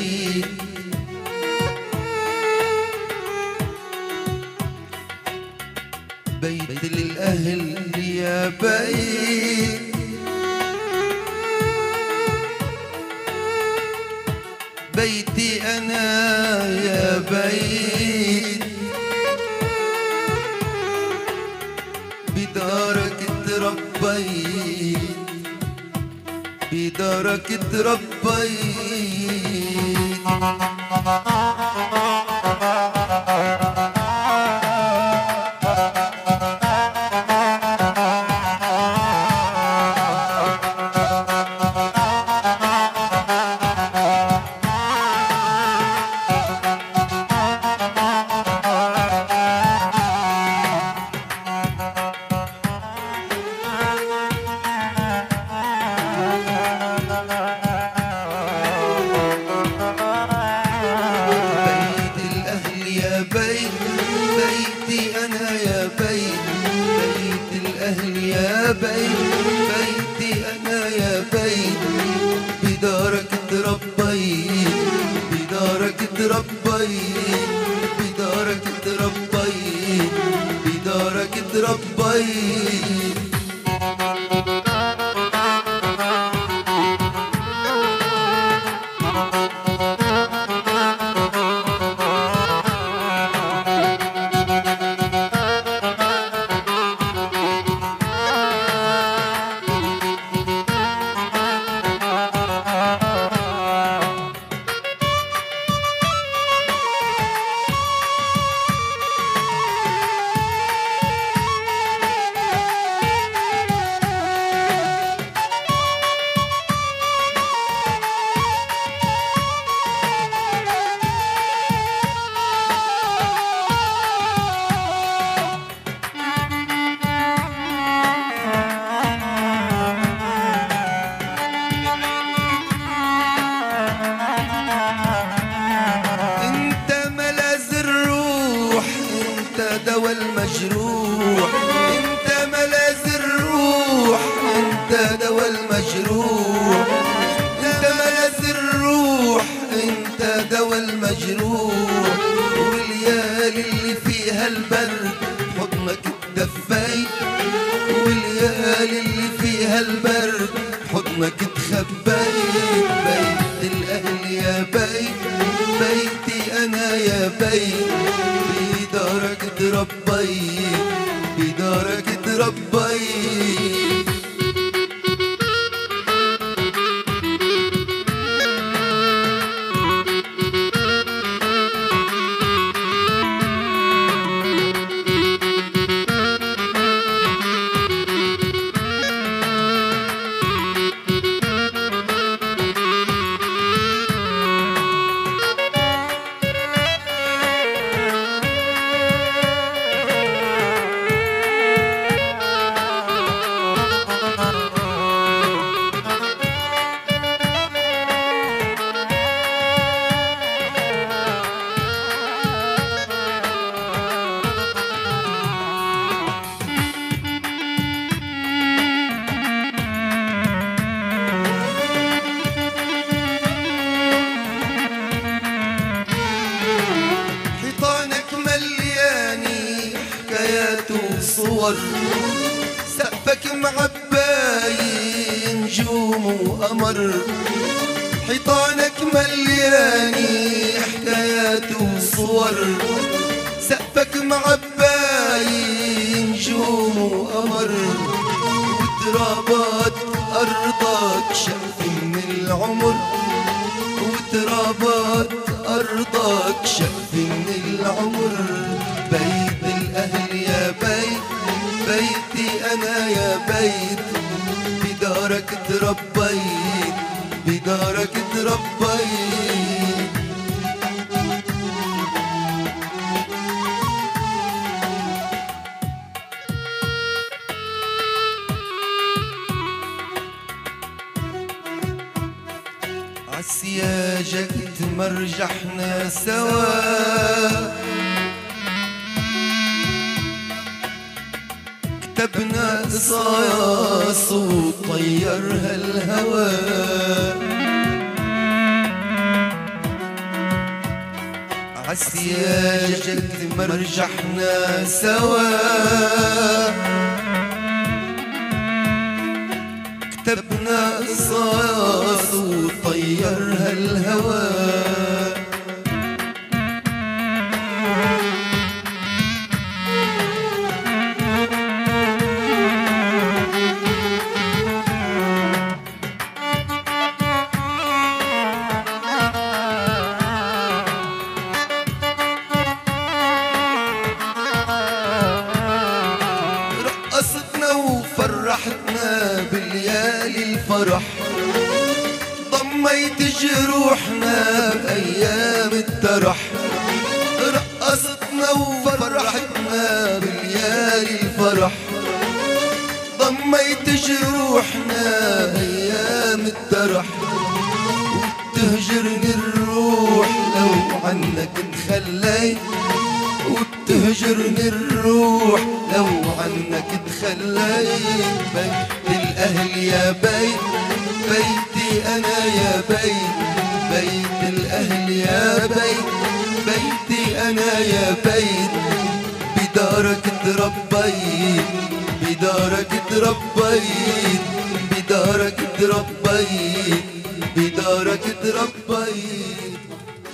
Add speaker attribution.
Speaker 1: بيت، بيت للأهل يا بيت، بيتي أنا يا بيت، بدارك اتربيت، بدارك اتربيت. بيتي أنا يا بيت، بيت الأهل يا بيت، بيتي أنا يا بيت، بدارك اتربيت، بدارك اتربيت، بدارك اتربيت، بدارك اتربيت. دوا المجروح انت ملاذ الروح، انت دوا المجروح، انت ملاذ الروح، انت دوا المجروح. والليالي اللي فيها البرد حضنك اتدفيت، والليالي اللي فيها البرد حضنك اتخبيت. بيت الاهل يا بيت، بيتي انا يا بيت، بدارك اتربيت، بدارك اتربيت. صور سقفك معباي نجوم وقمر، حيطانك ملياني حكايات وصور، سقفك معباي نجوم وقمر، وترابات أرضك شقف من العمر، وترابات أرضك شقف من العمر. بيت الأهل يا بيت، بيتي أنا يا بيت، بدارك اتربيت، بدارك اتربيت. عالسياجك تمرجحنا سوا، كتبنا قصاص وطيرها الهوى، عالسياجة مرجحنا سوا، كتبنا قصص وطيرها الهوى. وفرحتنا بليالي الفرح، ضميت جروحنا بأيام الترح. رقصتنا وفرحتنا بليالي الفرح، ضميت جروحنا بأيام الترح. وتهجرني الروح لو عنك تخليت، وتهجرني الروح لو عنك تخليت. بيت الأهل يا بيت، بيتي أنا يا بيت، بيت الأهل يا بيت، بيتي أنا يا بيت. بدارك تربيت، بدارك تربيت، بدارك تربيت، بدارك تربيت.